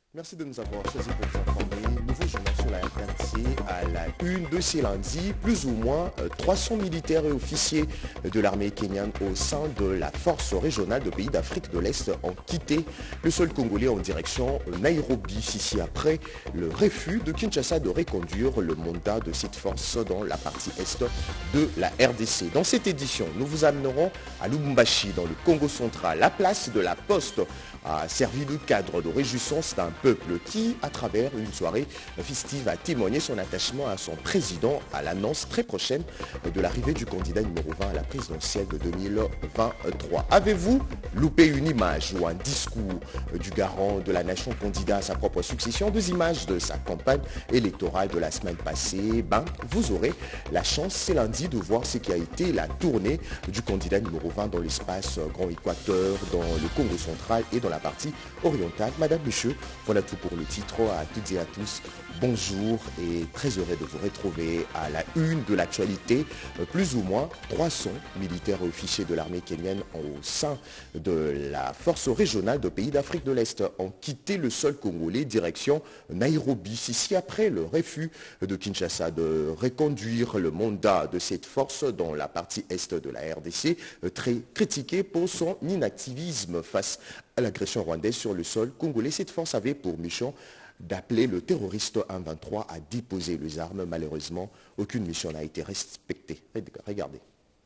Merci de nous avoir choisi pour vous informer. Nouveau journal sur la RDC à la une de ce lundi. Plus ou moins 300 militaires et officiers de l'armée kenyane au sein de la force régionale de pays d'Afrique de l'Est ont quitté le sol congolais en direction Nairobi. Ici après le refus de Kinshasa de reconduire le mandat de cette force dans la partie est de la RDC. Dans cette édition, nous vous amènerons à Lubumbashi, dans le Congo central. La place de la Poste a servi de cadre de réjouissance d'un peuple qui, à travers une soirée festive, a témoigné son attachement à son président à l'annonce très prochaine de l'arrivée du candidat numéro 20 à la présidentielle de 2023. Avez-vous loupé une image ou un discours du garant de la nation candidat à sa propre succession, deux images de sa campagne électorale de la semaine passée? Vous aurez la chance, c'est lundi, de voir ce qui a été la tournée du candidat numéro 20 dans l'espace Grand Équateur, dans le Congo central et dans la partie orientale. Madame, monsieur, voilà tout pour le titre. À toutes et à tous, bonjour et très heureux de vous retrouver à la une de l'actualité. Plus ou moins 300 militaires et officiers de l'armée kenyane au sein de la force régionale de pays d'Afrique de l'Est ont quitté le sol congolais direction Nairobi. Ici après le refus de Kinshasa de reconduire le mandat de cette force dans la partie est de la RDC, très critiquée pour son inactivisme face à l'agression rwandaise sur le sol congolais. Cette force avait pour mission d'appeler le terroriste 123 à déposer les armes. Malheureusement, aucune mission n'a été respectée. Regardez.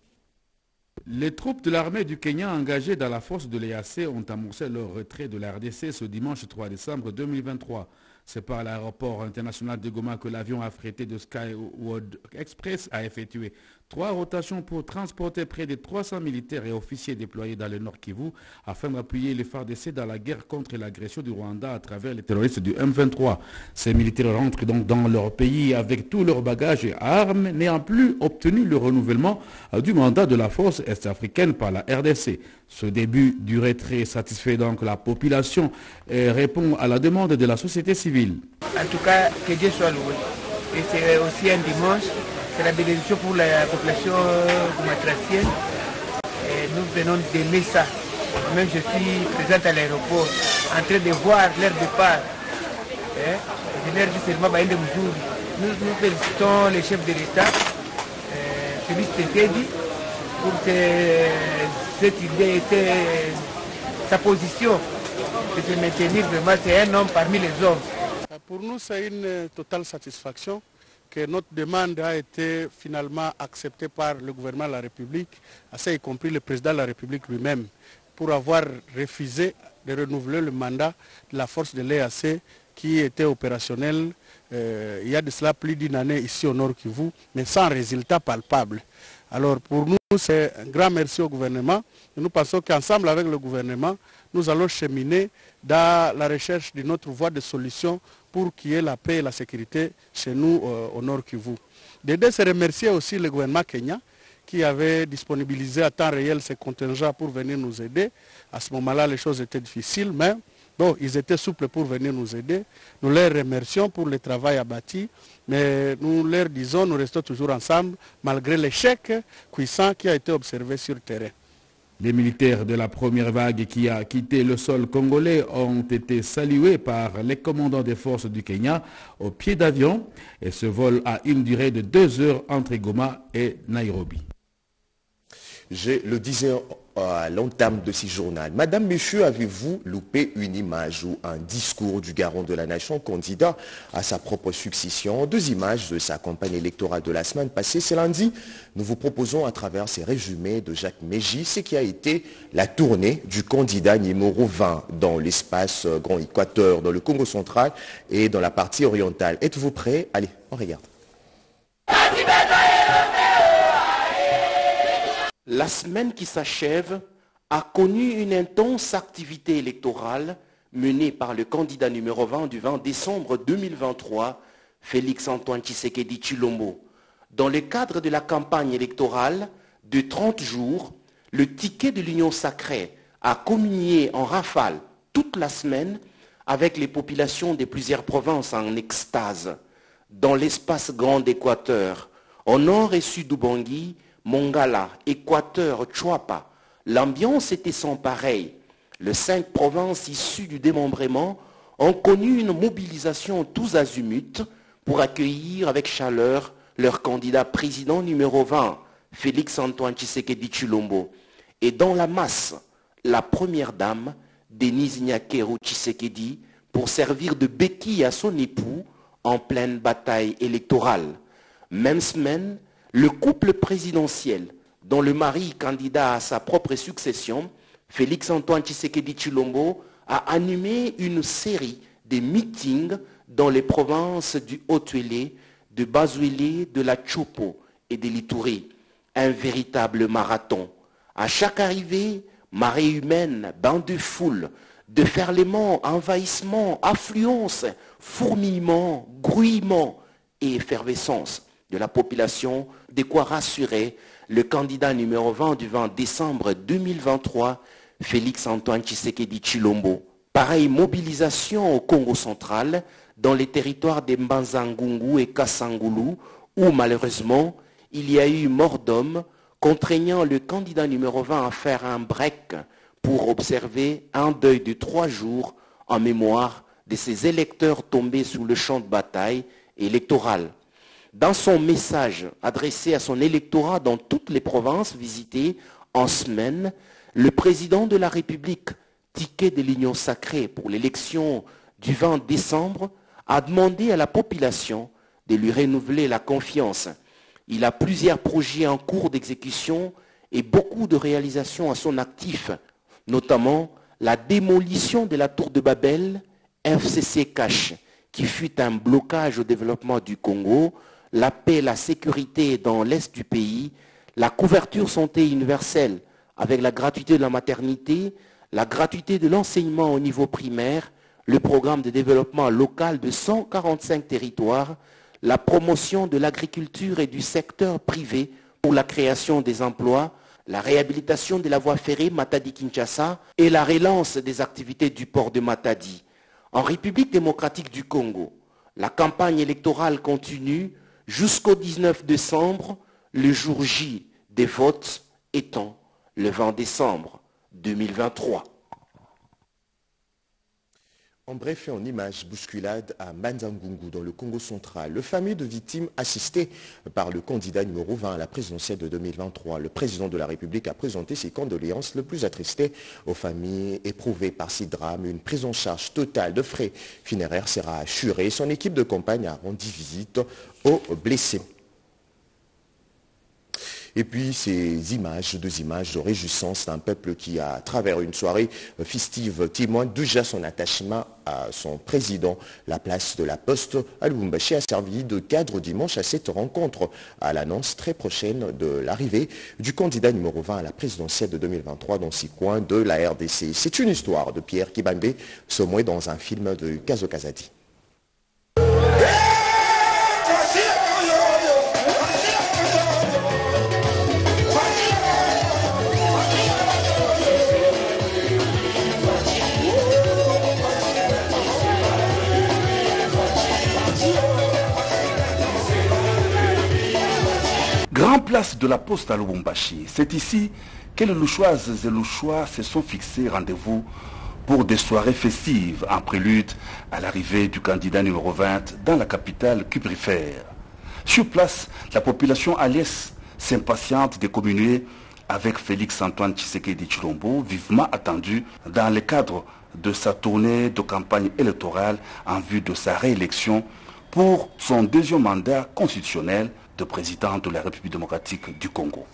Les troupes de l'armée du Kenya engagées dans la force de l'EAC ont amorcé leur retrait de la RDC ce dimanche 3 décembre 2023. C'est par l'aéroport international de Goma que l'avion affrété de Skyworld Express a effectué 3 rotations pour transporter près de 300 militaires et officiers déployés dans le Nord Kivu afin d'appuyer les FARDC dans la guerre contre l'agression du Rwanda à travers les terroristes du M23. Ces militaires rentrent donc dans leur pays avec tous leurs bagages et armes, n'ayant plus obtenu le renouvellement du mandat de la force est-africaine par la RDC. Ce début du retrait satisfait donc la population et répond à la demande de la société civile. En tout cas, que Dieu soit loué. Et c'est aussi un dimanche, c'est la bénédiction pour la population gumatracienne. Nous venons d'aimer ça. Même je suis présente à l'aéroport, en train de voir leur départ. Nous félicitons les chefs de l'État, Félix Tshisekedi, pour cette idée, sa position de se maintenir vraiment. C'est un homme parmi les hommes. Pour nous, c'est une totale satisfaction que notre demande a été finalement acceptée par le gouvernement de la République, y compris le président de la République lui-même, pour avoir refusé de renouveler le mandat de la force de l'EAC qui était opérationnelle il y a de cela plus d'une année ici au Nord Kivu, mais sans résultat palpable. Alors pour nous, c'est un grand merci au gouvernement. Et nous pensons qu'ensemble avec le gouvernement, nous allons cheminer dans la recherche de notre voie de solution pour qu'il y ait la paix et la sécurité chez nous au Nord Kivu. D'aider, c'est remercier aussi le gouvernement kenyan qui avait disponibilisé à temps réel ses contingents pour venir nous aider. À ce moment-là, les choses étaient difficiles, mais bon, ils étaient souples pour venir nous aider. Nous les remercions pour le travail abattu, mais nous leur disons, nous restons toujours ensemble, malgré l'échec puissant qui a été observé sur le terrain. Les militaires de la première vague qui a quitté le sol congolais ont été salués par les commandants des forces du Kenya au pied d'avion et ce vol a une durée de 2 heures entre Goma et Nairobi. Je le disais à l'entame de ce journal. Madame, monsieur, avez-vous loupé une image ou un discours du garant de la nation candidat à sa propre succession? 2 images de sa campagne électorale de la semaine passée. C'est lundi. Nous vous proposons à travers ces résumés de Jacques Mégy ce qui a été la tournée du candidat numéro 20 dans l'espace Grand Équateur, dans le Congo central et dans la partie orientale. Êtes-vous prêts? Allez, on regarde. La semaine qui s'achève a connu une intense activité électorale menée par le candidat numéro 20 du 20 décembre 2023, Félix Antoine Tshisekedi Tshilombo. Dans le cadre de la campagne électorale de 30 jours, le ticket de l'Union sacrée a communié en rafale toute la semaine avec les populations de plusieurs provinces en extase. Dans l'espace Grand Équateur, au nord et sud d'Ubangi, Mongala, Équateur, Chouapa, l'ambiance était sans pareil. Les 5 provinces issues du démembrement ont connu une mobilisation tous azimuts pour accueillir avec chaleur leur candidat président numéro 20, Félix-Antoine Tshisekedi Tshilombo. Et dans la masse, la première dame, Denise Nyakeru Tshisekedi, pour servir de béquille à son époux en pleine bataille électorale. Même semaine, le couple présidentiel, dont le mari candidat à sa propre succession, Félix-Antoine Tshisekedi Tshilombo, a animé une série de meetings dans les provinces du Haut-Uélé, de Bas-Uélé, de la Tchopo et de l'Ituri. Un véritable marathon. À chaque arrivée, marée humaine, bain de foule, déferlement, envahissement, affluence, fourmillement, grouillement et effervescence de la population, de quoi rassurer le candidat numéro 20 du 20 décembre 2023, Félix-Antoine Tshisekedi Tshilombo. Pareille mobilisation au Congo central, dans les territoires de Mbanza-Ngungu et Kassangoulou, où malheureusement, il y a eu mort d'homme, contraignant le candidat numéro 20 à faire un break pour observer un deuil de 3 jours en mémoire de ses électeurs tombés sous le champ de bataille électoral. Dans son message adressé à son électorat dans toutes les provinces visitées en semaine, le président de la République, ticket de l'Union sacrée pour l'élection du 20 décembre, a demandé à la population de lui renouveler la confiance. Il a plusieurs projets en cours d'exécution et beaucoup de réalisations à son actif, notamment la démolition de la tour de Babel, FCC Cache, qui fut un blocage au développement du Congo, la paix et la sécurité dans l'est du pays, la couverture santé universelle avec la gratuité de la maternité, la gratuité de l'enseignement au niveau primaire, le programme de développement local de 145 territoires, la promotion de l'agriculture et du secteur privé pour la création des emplois, la réhabilitation de la voie ferrée Matadi-Kinshasa et la relance des activités du port de Matadi. En République démocratique du Congo, la campagne électorale continue jusqu'au 19 décembre, le jour J des votes étant le 20 décembre 2023. En bref et en images, bousculade à Mbanza-Ngungu dans le Congo central. Le famille de victimes assistées par le candidat numéro 20 à la présidentielle de 2023. Le président de la République a présenté ses condoléances le plus attristées aux familles éprouvées par ces drames. Une prise en charge totale de frais funéraires sera assurée. Son équipe de campagne a rendu visite aux blessés. Et puis ces images, 2 images de réjouissance d'un peuple qui, à travers une soirée festive, témoigne déjà son attachement à son président. La place de la Poste à Lubumbashi a servi de cadre dimanche à cette rencontre, à l'annonce très prochaine de l'arrivée du candidat numéro 20 à la présidentielle de 2023 dans 6 coins de la RDC. C'est une histoire de Pierre Kibambe, sommet dans un film de Kazo Kazadi. Grand place de la Poste à Lubumbashi. C'est ici que les Louchoises et Louchois se sont fixés rendez-vous pour des soirées festives en prélude à l'arrivée du candidat numéro 20 dans la capitale cuprifère. Sur place, la population aliès s'impatiente de communier avec Félix-Antoine Tshisekedi Tshilombo, vivement attendu dans le cadre de sa tournée de campagne électorale en vue de sa réélection pour son 2e mandat constitutionnel de président de la République démocratique du Congo.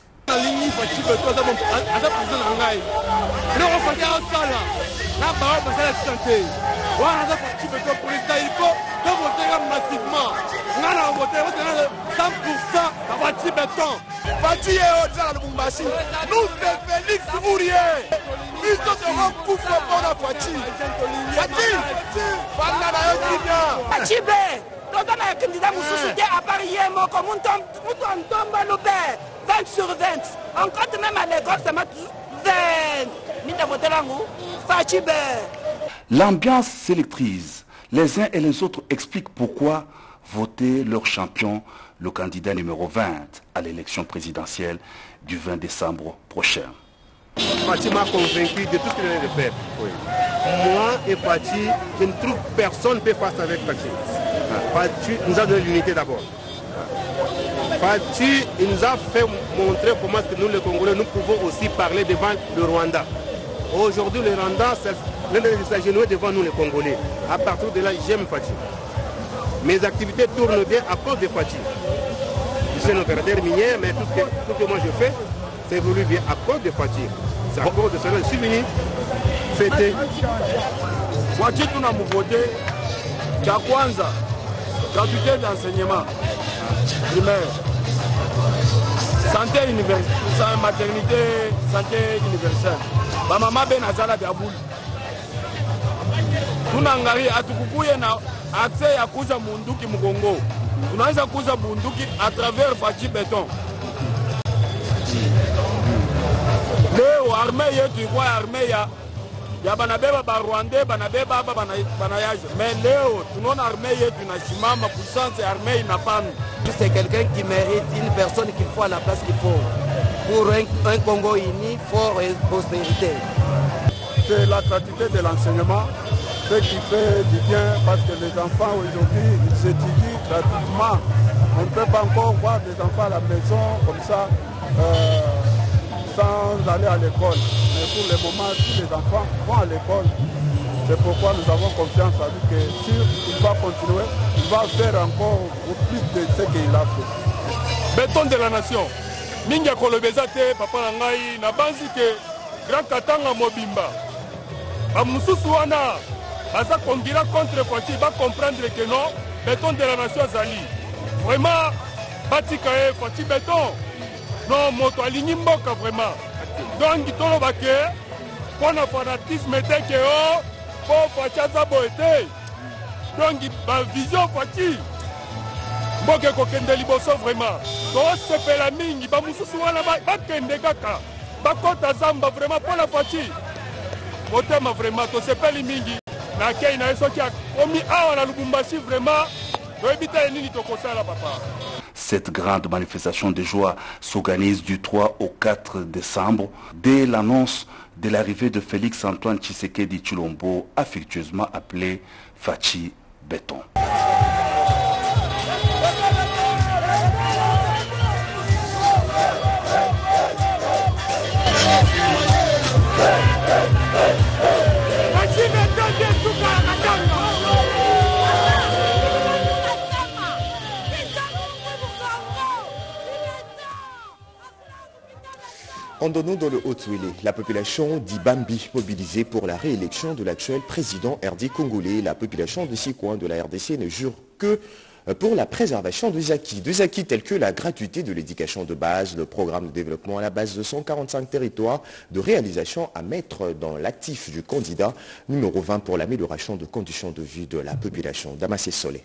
tozana candidat mosusu te à part ye moko mutu ntomba lobe 20 sur 20 on compte même à l'école ça m'a 20 mita votelangu fachibe. L'ambiance s'électrise. Les uns et les autres expliquent pourquoi voter leur champion, le candidat numéro 20 à l'élection présidentielle du 20 décembre prochain. Fachi m'a convaincu de tout ce qu'il venait de faire. Oui. Moi et Fachi, je ne trouve personne ne peut faire avec Fachi. Fachi nous a donné l'unité d'abord. Fachi, il nous a fait montrer comment que nous, les Congolais, nous pouvons aussi parler devant le Rwanda. Aujourd'hui, le Rwanda, l'un des s'agenouiller devant nous, les Congolais. À partir de là, j'aime Fachi. Mes activités tournent bien à cause de Fachi. Je suis un opérateur minier, mais tout ce que moi je fais, c'est évolue bien à cause de Fachi. C'est à cause de cela que je suis venu fêter. Fachi, tu n'as pas voté. Tu as Kwanza, gratuité d'enseignement primaire, santé universelle, maternité, santé universelle. Ma maman ben azala biabuli. Tunangari atukukuye na accès ya kuza munduki Mugongo. Tunaweza kuza bunduki à travers Fachi Béton. Leo armée yetu kwa armée ya banabeba ba Rwandais banabeba banayaje. Mais leo tunaona armée yetu inasimama puissance armée inapanda. C'est quelqu'un qui mérite une personne qu'il faut à la place qu'il faut. Pour un Congo uni, fort et prospérité. C'est la gratuité de l'enseignement, ce qui fait du bien parce que les enfants aujourd'hui, ils s'étudient gratuitement. On ne peut pas encore voir des enfants à la maison comme ça, sans aller à l'école. Mais pour le moment, tous les enfants vont à l'école. C'est pourquoi nous avons confiance à lui que s'il va continuer, il va faire encore plus de ce qu'il a fait. Béton de la nation. Minga kolobezate papa nangai na banzi ke grand katanga mobimba. Amususu wana aza kongira contre Fachi va comprendre que non béton de la nation zali. Vraiment batika e Fachi béton. Non moto alingi mboka vraiment. Donc tolo bake pona fanatisme te ke o po Fachi za boete. Donc ba vision Fachi. Mboke kokende liboso vraiment. Tosepela mingi bamususu wana bakende kaka. Bakota zamba vraiment pour la Fachi. Motema vraiment tosepeli mingi na kei na esoki komi awa na Lubumbashi vraiment. Toebita nini tokosala papa. Cette grande manifestation de joie s'organise du 3 au 4 décembre dès l'annonce de l'arrivée de Félix Antoine Tshisekedi Tshilombo, affectueusement appelé Fachi Béton. En donnant dans le Haut-Touélé, la population d'Ibambi mobilisée pour la réélection de l'actuel président RD congolais. La population de ces coins de la RDC ne jure que pour la préservation des acquis. Des acquis tels que la gratuité de l'éducation de base, le programme de développement à la base de 145 territoires, de réalisation à mettre dans l'actif du candidat numéro 20 pour l'amélioration de conditions de vie de la population. Damassé Solé.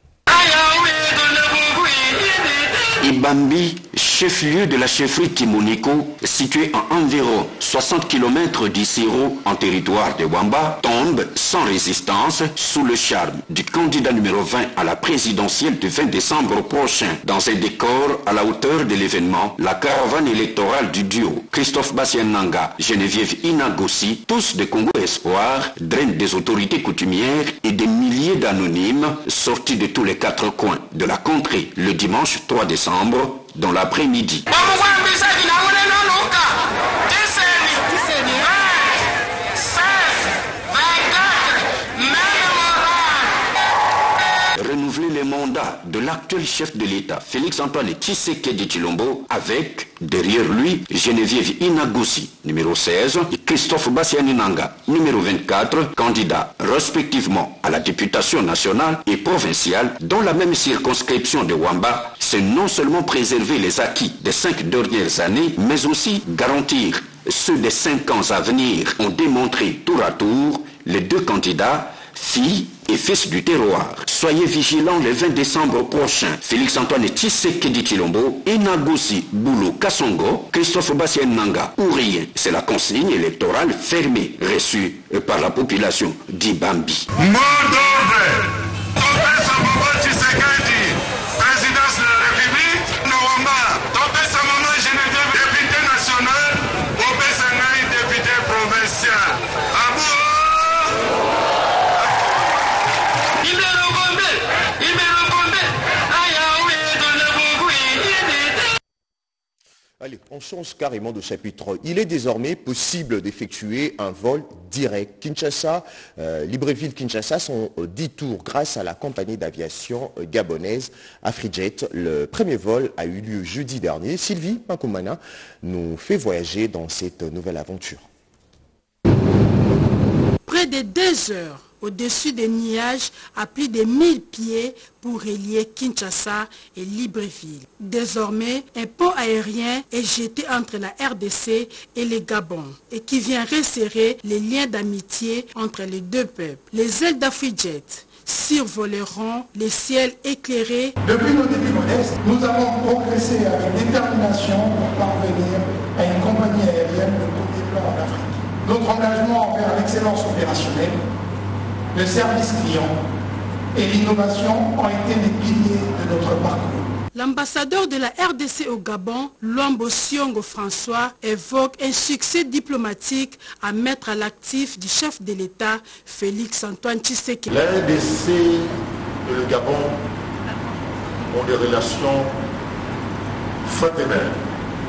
Ibambi, chef-lieu de la chefferie Timoniko, situé à environ 60 km d'Issiro en territoire de Wamba, tombe sans résistance sous le charme du candidat numéro 20 à la présidentielle du 20 décembre prochain. Dans un décor à la hauteur de l'événement, la caravane électorale du duo Christophe Bassienanga, Geneviève Inagossi, tous de Congo Espoir, drainent des autorités coutumières et des milliers d'anonymes sortis de tous les quatre coins de la contrée le dimanche 3 décembre dans l'après-midi. Renouveler les mandats de l'actuel chef de l'État, Félix Antoine Tshisekedi Tshilombo, avec, derrière lui, Geneviève Inagossi, numéro 16, et Christophe Bassianinanga, numéro 24, candidats respectivement à la députation nationale et provinciale dans la même circonscription de Wamba, c'est non seulement préserver les acquis des 5 dernières années, mais aussi garantir ceux des 5 ans à venir, ont démontré tour à tour les deux candidats, filles et fils du terroir. Soyez vigilants le 20 décembre prochain. Félix Antoine Tshisekedi Tshilombo, Inagossi Boulou Kassongo, Christophe Bassienanga ou rien. C'est la consigne électorale fermée reçue par la population d'Ibambi. Présidence de la République, Nawamba, Topé Samama, Geneviève, député national, Topé Sangaï, Allez, on change carrément de chapitre. Il est désormais possible d'effectuer un vol direct. Kinshasa, Libreville-Kinshasa sont au détour grâce à la compagnie d'aviation gabonaise Afrijet. Le premier vol a eu lieu jeudi dernier. Sylvie Makoumana nous fait voyager dans cette nouvelle aventure. Près de 2 heures au-dessus des nuages à plus de 1000 pieds pour relier Kinshasa et Libreville. Désormais, un pont aérien est jeté entre la RDC et le Gabon et qui vient resserrer les liens d'amitié entre les deux peuples. Les ailes d'Afrijet survoleront les ciels éclairés. Depuis nos débuts modestes, nous avons progressé avec détermination pour parvenir à une compagnie aérienne de premier plan en Afrique. Notre engagement envers l'excellence opérationnelle, le service client et l'innovation ont été les piliers de notre parcours. L'ambassadeur de la RDC au Gabon, Luambo Siongo François, évoque un succès diplomatique à mettre à l'actif du chef de l'État, Félix Antoine Tshisekedi. La RDC et le Gabon ont des relations fraternelles.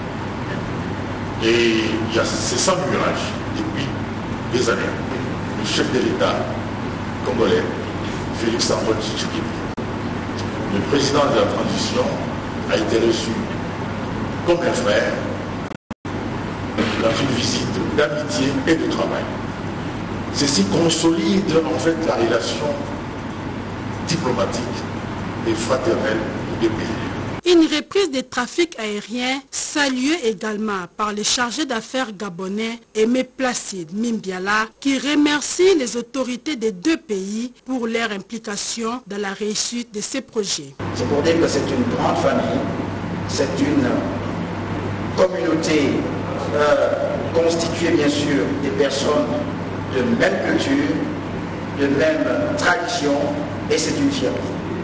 Et c'est sans nuage depuis des années. Le chef de l'État congolais, Félix Antoine Tshisekedi, le président de la transition, a été reçu comme un frère dans une visite d'amitié et de travail. Ceci consolide en fait la relation diplomatique et fraternelle des pays. Une reprise des trafics aériens saluée également par le chargé d'affaires gabonais Aimé Placide Mimbiala qui remercie les autorités des deux pays pour leur implication dans la réussite de ces projets. C'est pour dire que c'est une grande famille, c'est une communauté constituée bien sûr des personnes de même culture, de même tradition et c'est une fierté.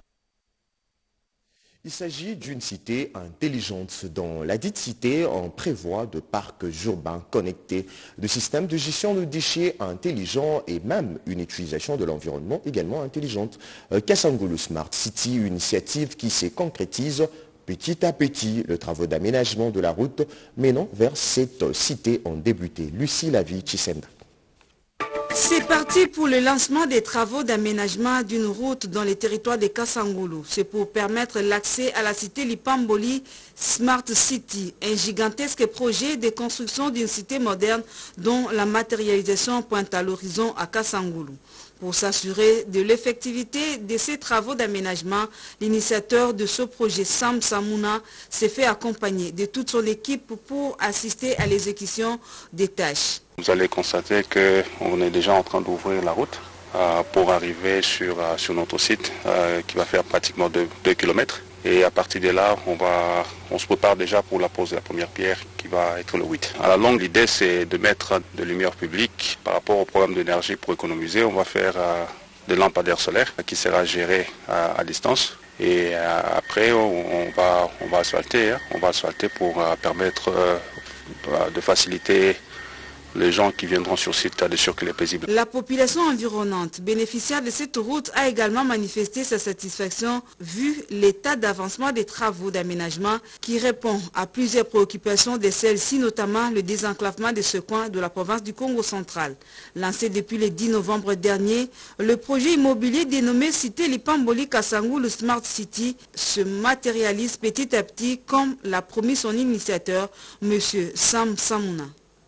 Il s'agit d'une cité intelligente. Dans la dite cité, on prévoit de parcs urbains connectés, de systèmes de gestion de déchets intelligents et même une utilisation de l'environnement également intelligente. Kasangulu Smart City, une initiative qui se concrétise petit à petit. Les travaux d'aménagement de la route menant vers cette cité ont débuté. Lucie Lavie Chisenda. C'est parti pour le lancement des travaux d'aménagement d'une route dans les territoires de Kasangulu. C'est pour permettre l'accès à la cité Lipamboli Smart City, un gigantesque projet de construction d'une cité moderne dont la matérialisation pointe à l'horizon à Kasangulu. Pour s'assurer de l'effectivité de ces travaux d'aménagement, l'initiateur de ce projet, Sam Samuna, s'est fait accompagner de toute son équipe pour assister à l'exécution des tâches. Vous allez constater qu'on est déjà en train d'ouvrir la route pour arriver sur notre site qui va faire pratiquement 2 km. Et à partir de là, on se prépare déjà pour la pose de la première pierre qui va être le 8. À la longue, l'idée c'est de mettre de lumière publique par rapport au programme d'énergie pour économiser. On va faire des lampadaires solaires qui sera géré à distance. Et après, on va asphalter. On va asphalter pour permettre de faciliter les gens qui viendront sur site de circuler paisible. La population environnante, bénéficiaire de cette route, a également manifesté sa satisfaction vu l'état d'avancement des travaux d'aménagement qui répond à plusieurs préoccupations de celles-ci, notamment le désenclavement de ce coin de la province du Congo central. Lancé depuis le 10 novembre dernier, le projet immobilier dénommé Cité Lipamboli Kasangulu Smart City se matérialise petit à petit comme l'a promis son initiateur, M. Sam Samuna.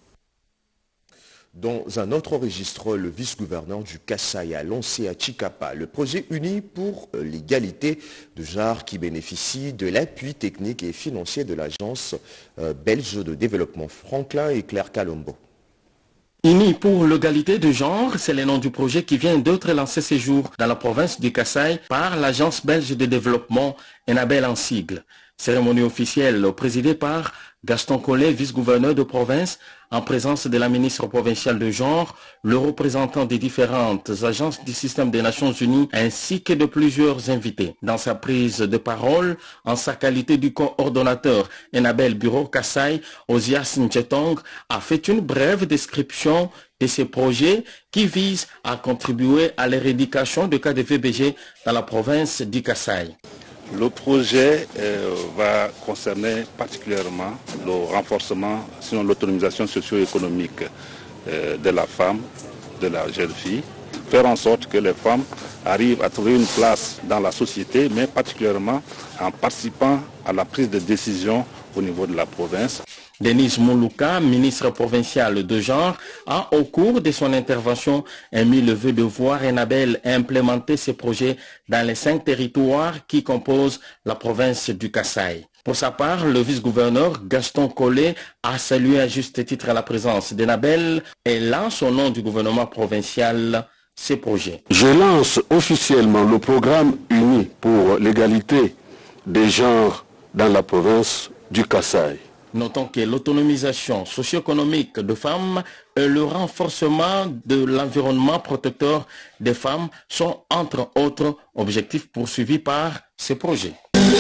Dans un autre registre, le vice-gouverneur du Kasaï a lancé à Chikapa le projet uni pour l'égalité de genre qui bénéficie de l'appui technique et financier de l'agence belge de développement Franklin et Claire Calombo. Uni pour l'égalité de genre, c'est le nom du projet qui vient d'être lancé ces jours dans la province du Kasaï par l'agence belge de développement Enabel en sigle. Cérémonie officielle présidée par Gaston Collet, vice-gouverneur de province, en présence de la ministre provinciale de genre, le représentant des différentes agences du système des Nations Unies, ainsi que de plusieurs invités. Dans sa prise de parole, en sa qualité du coordonnateur Enabel Bureau Kasaï, Ozias Nchetong a fait une brève description de ces projets qui visent à contribuer à l'éradication de cas de VBG dans la province du Kasaï. Le projet va concerner particulièrement le renforcement, sinon l'autonomisation socio-économique de la femme, de la jeune fille, faire en sorte que les femmes arrivent à trouver une place dans la société, mais particulièrement en participant à la prise de décision au niveau de la province. Denis Moulouka, ministre provincial de genre, a au cours de son intervention émis le vœu de voir Enabel implémenter ces projets dans les 5 territoires qui composent la province du Kasaï. Pour sa part, le vice-gouverneur Gaston Collet a salué à juste titre la présence d'Enabel et lance au nom du gouvernement provincial ces projets. Je lance officiellement le programme uni pour l'égalité des genres dans la province du Kasaï. Notons que l'autonomisation socio-économique de femmes et le renforcement de l'environnement protecteur des femmes sont entre autres objectifs poursuivis par ces projets.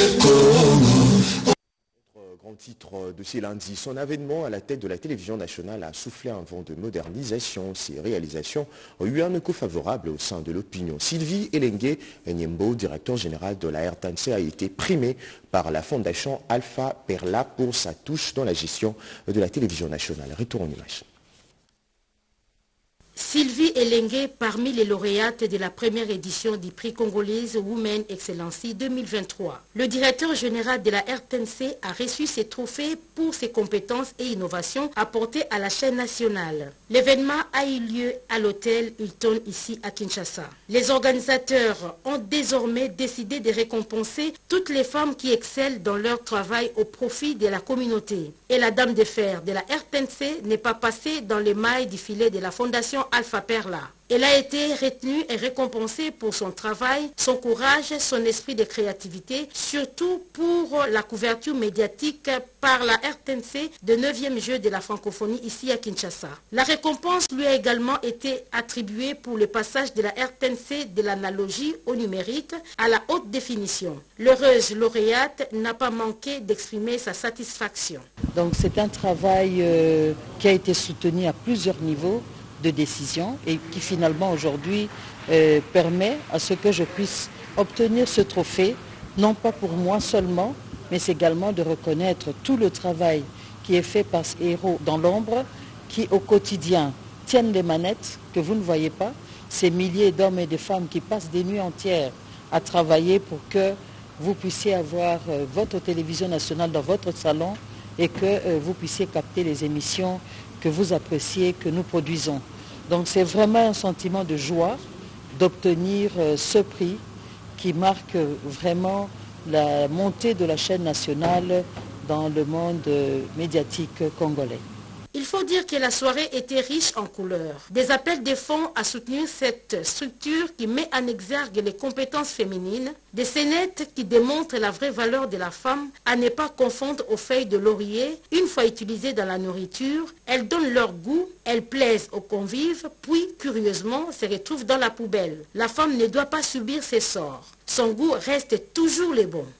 Grand titre de ce lundi, son avènement à la tête de la télévision nationale a soufflé un vent de modernisation. Ses réalisations ont eu un écho favorable au sein de l'opinion. Sylvie Elengue Nyembo, directeur général de la RTNC, a été primé par la fondation Alpha Perla pour sa touche dans la gestion de la télévision nationale. Retour en image. Sylvie Elengue, parmi les lauréates de la première édition du prix congolaise Women Excellency 2023. Le directeur général de la RTNC a reçu ces trophées pour ses compétences et innovations apportées à la chaîne nationale. L'événement a eu lieu à l'hôtel Hilton ici à Kinshasa. Les organisateurs ont désormais décidé de récompenser toutes les femmes qui excellent dans leur travail au profit de la communauté. Et la dame de fer de la RTNC n'est pas passée dans les mailles du filet de la fondation Alpha Perla. Elle a été retenue et récompensée pour son travail, son courage, son esprit de créativité, surtout pour la couverture médiatique par la RTNC de 9e jeu de la francophonie ici à Kinshasa. La récompense lui a également été attribuée pour le passage de la RTNC de l'analogie au numérique à la haute définition. L'heureuse lauréate n'a pas manqué d'exprimer sa satisfaction. Donc c'est un travail qui a été soutenu à plusieurs niveaux de décision et qui finalement aujourd'hui permet à ce que je puisse obtenir ce trophée, non pas pour moi seulement, mais c'est également de reconnaître tout le travail qui est fait par ces héros dans l'ombre, qui au quotidien tiennent les manettes que vous ne voyez pas, ces milliers d'hommes et de femmes qui passent des nuits entières à travailler pour que vous puissiez avoir votre télévision nationale dans votre salon et que vous puissiez capter les émissions que vous appréciez, que nous produisons. Donc c'est vraiment un sentiment de joie d'obtenir ce prix qui marque vraiment la montée de la chaîne nationale dans le monde médiatique congolais. Il faut dire que la soirée était riche en couleurs. Des appels de fonds à soutenir cette structure qui met en exergue les compétences féminines, des scénettes qui démontrent la vraie valeur de la femme à ne pas confondre aux feuilles de laurier. Une fois utilisées dans la nourriture, elles donnent leur goût, elles plaisent aux convives, puis curieusement se retrouvent dans la poubelle. La femme ne doit pas subir ses sorts. Son goût reste toujours le bon.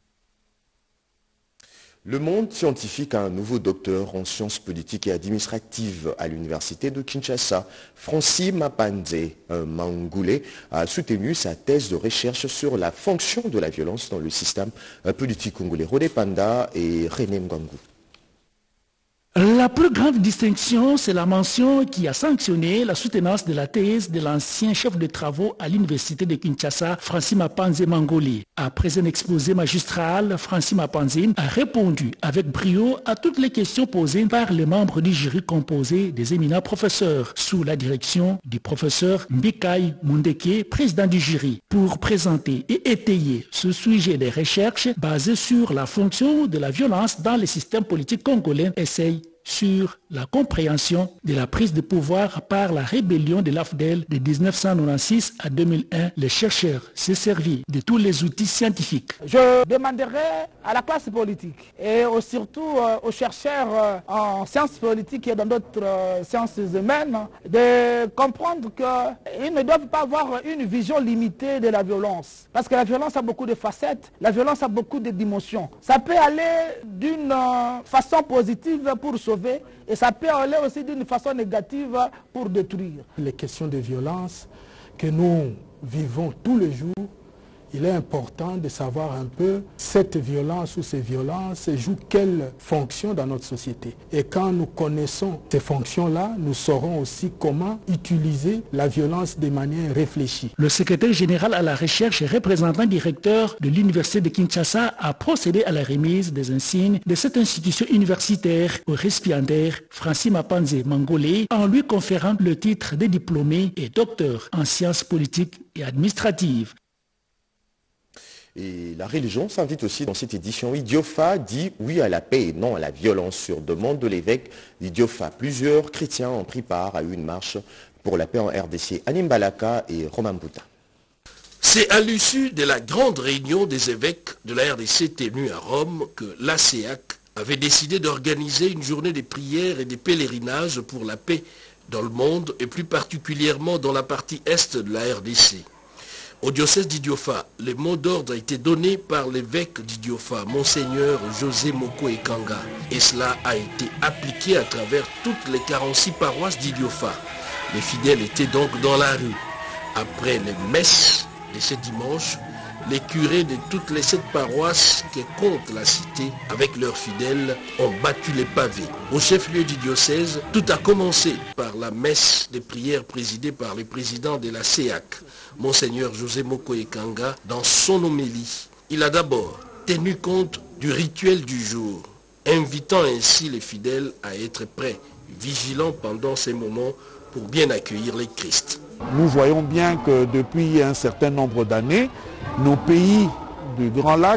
Le monde scientifique a un nouveau docteur en sciences politiques et administratives à l'université de Kinshasa. Francis Mapanze Mangoulé a soutenu sa thèse de recherche sur la fonction de la violence dans le système politique congolais. Rodé Panda et René Mgangou. La plus grande distinction, c'est la mention qui a sanctionné la soutenance de la thèse de l'ancien chef de travaux à l'université de Kinshasa, Francis Mapanze Mangoulé. Après un exposé magistral, Francis Mapanze a répondu avec brio à toutes les questions posées par les membres du jury composé des éminents professeurs, sous la direction du professeur Mbikai Mundeke, président du jury, pour présenter et étayer ce sujet de recherche basé sur la fonction de la violence dans les systèmes politiques congolais. Essaye sur la compréhension de la prise de pouvoir par la rébellion de l'AFDEL de 1996 à 2001. Les chercheurs s'est servi de tous les outils scientifiques. Je demanderai à la classe politique et surtout aux chercheurs en sciences politiques et dans d'autres sciences humaines de comprendre qu'ils ne doivent pas avoir une vision limitée de la violence. Parce que la violence a beaucoup de facettes, la violence a beaucoup de dimensions. Ça peut aller d'une façon positive pour sauver et ça peut aller aussi d'une façon négative pour détruire. Les questions de violence que nous vivons tous les jours il est important de savoir un peu cette violence ou ces violences jouent quelle fonction dans notre société. Et quand nous connaissons ces fonctions-là, nous saurons aussi comment utiliser la violence de manière réfléchie. Le secrétaire général à la recherche et représentant directeur de l'Université de Kinshasa a procédé à la remise des insignes de cette institution universitaire au récipiendaire Francis Mapanze Mangolé en lui conférant le titre de diplômé et docteur en sciences politiques et administratives. Et la religion s'invite aussi dans cette édition. Idiofa dit oui à la paix et non à la violence sur demande de l'évêque d'Idiofa. Plusieurs chrétiens ont pris part à une marche pour la paix en RDC. Anim Balaka et Romain Bouta. C'est à l'issue de la grande réunion des évêques de la RDC tenue à Rome que l'ACEAC avait décidé d'organiser une journée de prières et de pèlerinages pour la paix dans le monde et plus particulièrement dans la partie est de la RDC. Au diocèse d'Idiofa, les mots d'ordre ont été donnés par l'évêque d'Idiofa, Monseigneur José Moko Ekanga. Et cela a été appliqué à travers toutes les 46 paroisses d'Idiofa. Les fidèles étaient donc dans la rue. Après les messes de ce dimanche, les curés de toutes les 7 paroisses qui comptent la cité avec leurs fidèles ont battu les pavés. Au chef-lieu du diocèse, tout a commencé par la messe de prière présidée par le président de la CEAC, Monseigneur José Moko Ekanga. Dans son homélie, il a d'abord tenu compte du rituel du jour, invitant ainsi les fidèles à être prêts, vigilants pendant ces moments pour bien accueillir les Christ. Nous voyons bien que depuis un certain nombre d'années, nos pays du Grand Lac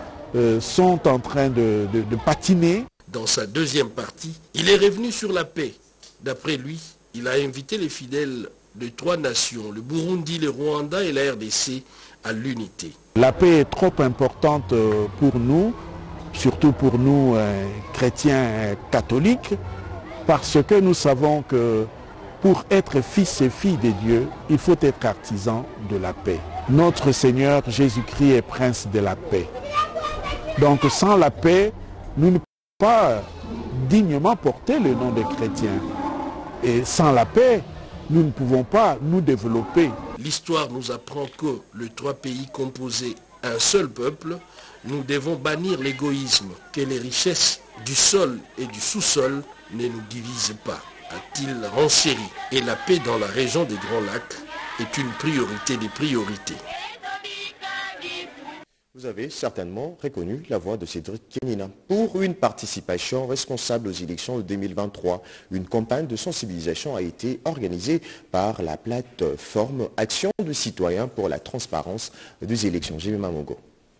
sont en train de patiner. Dans sa deuxième partie, il est revenu sur la paix. D'après lui, il a invité les fidèles de 3 nations, le Burundi, le Rwanda et la RDC, à l'unité. La paix est trop importante pour nous, surtout pour nous chrétiens catholiques, parce que nous savons que pour être fils et filles de Dieu, il faut être artisan de la paix. Notre Seigneur Jésus-Christ est prince de la paix. Donc sans la paix, nous ne pouvons pas dignement porter le nom de chrétiens. Et sans la paix, nous ne pouvons pas nous développer. L'histoire nous apprend que les 3 pays composaient un seul peuple, nous devons bannir l'égoïsme, que les richesses du sol et du sous-sol ne nous divisent pas, a-t-il renchéri. Et la paix dans la région des Grands Lacs est une priorité des priorités. Vous avez certainement reconnu la voix de Cédric Kenina. Pour une participation responsable aux élections de 2023, une campagne de sensibilisation a été organisée par la plateforme Action de citoyens pour la transparence des élections. Jemima Mongo.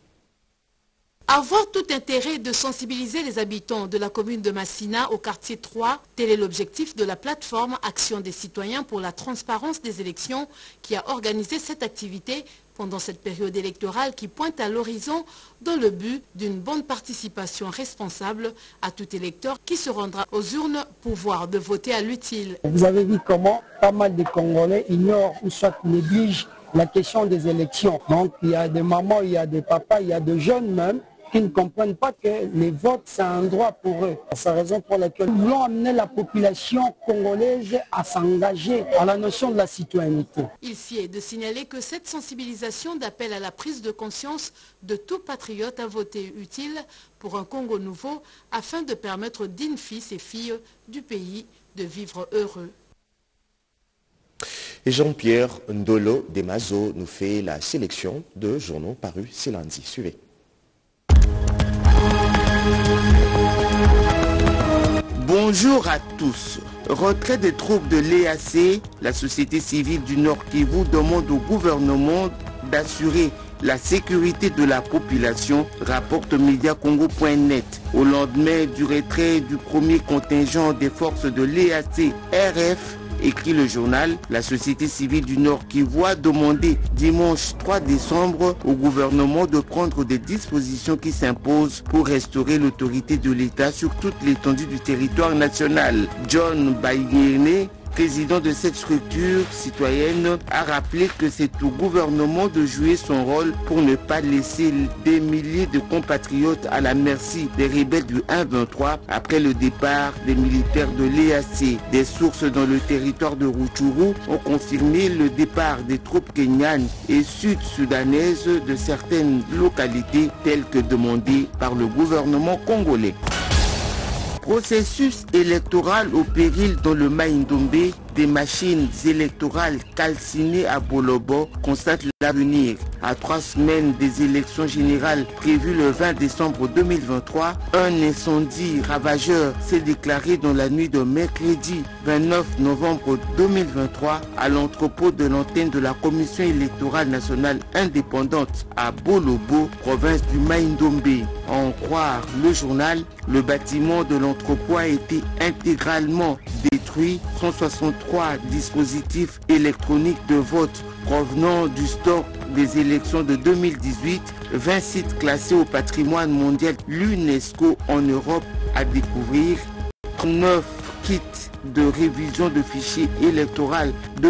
Avoir tout intérêt de sensibiliser les habitants de la commune de Massina au quartier 3, tel est l'objectif de la plateforme Action des citoyens pour la transparence des élections qui a organisé cette activité pendant cette période électorale qui pointe à l'horizon dans le but d'une bonne participation responsable à tout électeur qui se rendra aux urnes pour voir de voter à l'utile. Vous avez vu comment pas mal de Congolais ignorent ou soit négligent la question des élections. Donc il y a des mamans, il y a des papas, il y a des jeunes même qui ne comprennent pas que les votes, c'est un droit pour eux. C'est la raison pour laquelle nous voulons amener la population congolaise à s'engager à la notion de la citoyenneté. Il s'y est de signaler que cette sensibilisation d'appel à la prise de conscience de tout patriote à voter utile pour un Congo nouveau afin de permettre aux dignes fils et filles du pays de vivre heureux. Et Jean-Pierre Ndolo Demazo nous fait la sélection de journaux parus ce lundi. Suivez. Bonjour à tous. Retrait des troupes de l'EAC, la société civile du Nord Kivu demande au gouvernement d'assurer la sécurité de la population, rapporte Mediacongo.net. Au lendemain du retrait du premier contingent des forces de l'EAC RF, écrit le journal, la société civile du Nord Kivu a demandé dimanche 3 décembre au gouvernement de prendre des dispositions qui s'imposent pour restaurer l'autorité de l'État sur toute l'étendue du territoire national. John Baïguéné, président de cette structure citoyenne, a rappelé que c'est au gouvernement de jouer son rôle pour ne pas laisser des milliers de compatriotes à la merci des rebelles du 1-23 après le départ des militaires de l'EAC. Des sources dans le territoire de Rutshuru ont confirmé le départ des troupes kenyanes et sud-soudanaises de certaines localités telles que demandées par le gouvernement congolais. Processus électoral au péril dans le Mai-Ndombe, des machines électorales calcinées à Bolobo constatent l'avenir. À 3 semaines des élections générales prévues le 20 décembre 2023, un incendie ravageur s'est déclaré dans la nuit de mercredi 29 novembre 2023 à l'entrepôt de l'antenne de la Commission électorale nationale indépendante à Bolobo, province du Mai-Ndombe. À en croire le journal, le bâtiment de l'entrepôt a été intégralement détruit. 163 dispositifs électroniques de vote provenant du stock des élections de 2018, 20 sites classés au patrimoine mondial l'UNESCO en Europe à découvrir, 9 kits de révision de fichiers électoraux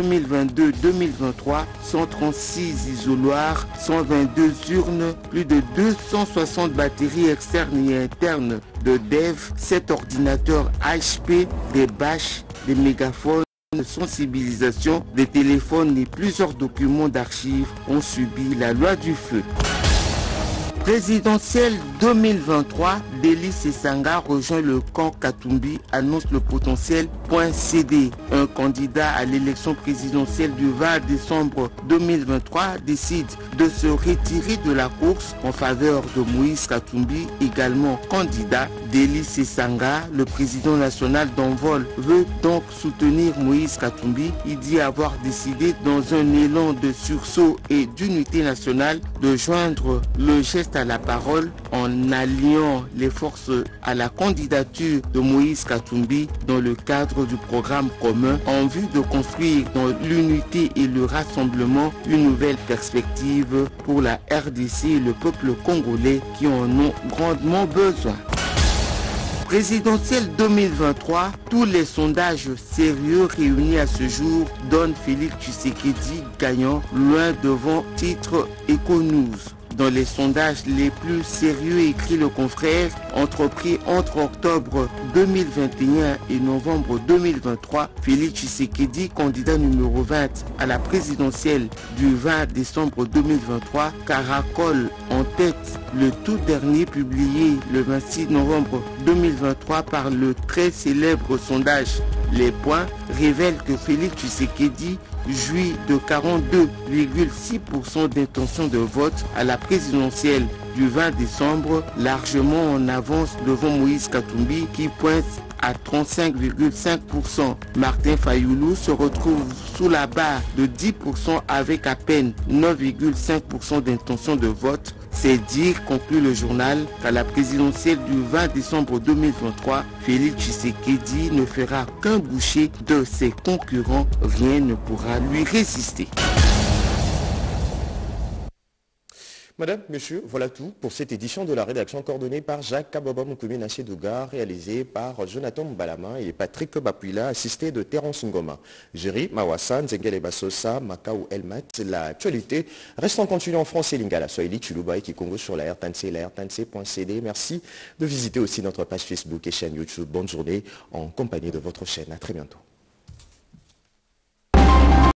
2022-2023, 136 isoloirs, 122 urnes, plus de 260 batteries externes et internes de dev, 7 ordinateurs HP, des bâches, des mégaphones, de sensibilisation, des téléphones et plusieurs documents d'archives ont subi la loi du feu. Présidentielle 2023, Délice Sanga rejoint le camp Katumbi, annonce le potentiel .cd. Un candidat à l'élection présidentielle du 20 décembre 2023 décide de se retirer de la course en faveur de Moïse Katumbi, également candidat. Délice Sanga, le président national d'Envol, veut donc soutenir Moïse Katumbi. Il dit avoir décidé dans un élan de sursaut et d'unité nationale de joindre le geste à la parole en alliant les forces à la candidature de Moïse Katumbi dans le cadre du programme commun en vue de construire dans l'unité et le rassemblement une nouvelle perspective pour la RDC et le peuple congolais qui en ont grandement besoin. Présidentielle 2023, tous les sondages sérieux réunis à ce jour donnent Félix Tshisekedi gagnant, loin devant titre Econews. Dans les sondages les plus sérieux, écrit le confrère, entrepris entre octobre 2021 et novembre 2023, Félix Tshisekedi, candidat numéro 20 à la présidentielle du 20 décembre 2023, caracole en tête. Le tout dernier publié le 26 novembre 2023 par le très célèbre sondage Les Points révèle que Félix Tshisekedi jouit de 42,6% d'intention de vote à la présidentielle du 20 décembre, largement en avance devant Moïse Katumbi qui pointe à 35,5%. Martin Fayoulou se retrouve sous la barre de 10% avec à peine 9,5% d'intention de vote. C'est dire, conclut le journal, qu'à la présidentielle du 20 décembre 2023, Félix Tshisekedi ne fera qu'un boucher de ses concurrents. Rien ne pourra lui résister. Madame, Monsieur, voilà tout pour cette édition de la rédaction coordonnée par Jacques Kaboba Moukoumi Naché-Dougar, réalisée par Jonathan Mbalama et Patrick Bapuila, assisté de Terence Ngoma. Jerry Mawassan, Zengele Basosa, Makao Elmat. L'actualité reste en continu en français lingala. Soyez Chuluba et Kikongo sur la RTNC, la RTNC.cd. Merci de visiter aussi notre page Facebook et chaîne YouTube. Bonne journée en compagnie de votre chaîne. À très bientôt.